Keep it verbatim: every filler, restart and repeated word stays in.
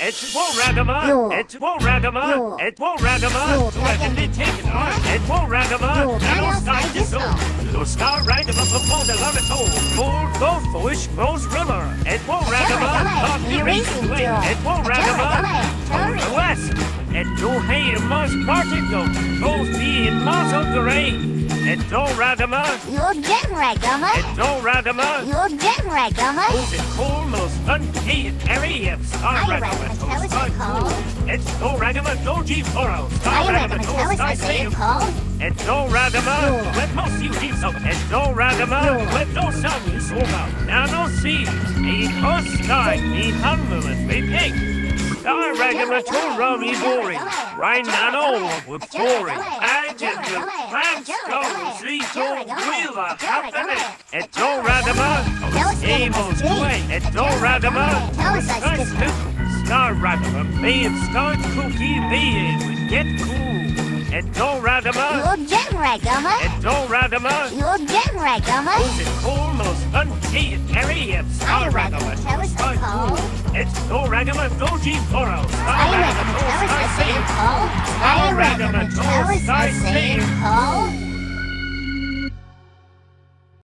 It's Waragama. It's Waragama. It's Waragama. So I can be taken on. It's Waragama. Now side this old. So star Ragama before the love it all. Full both foolish rose river. It's Waragama. Not the reason way. It's Waragama. To west. It's no hay in most particle. Both be in most of the rain. It's Waragama. You're dead, Ragama. It's Waragama. You're dead, Ragama. Who's it almost unpaid area of Star Ragama. It's Waragama Doji Foro. Star Ragama to Star Sail. It's Waragama. Let no see you so. It's Waragama. Let no sound you so about. Now no see. A cost sky. A humulus. We pig. Star Ragama to Rummy Boring. Right now, with Boring. Adjective. Flagstone. Three to Wheeler. Happening. It's Waragama. Abel's way. It's Waragama. Star Ragama. Babe, Star Cookie Babe. Get cool. It's Waragama. You're dead, Ragama. It's Waragama. You're dead, Ragama. Who's it almost unpaid area of Star Ragama. Star cool. It's Waragama Doji Foro. Star Ragama to Star Sail. Star Ragama to Star Sail.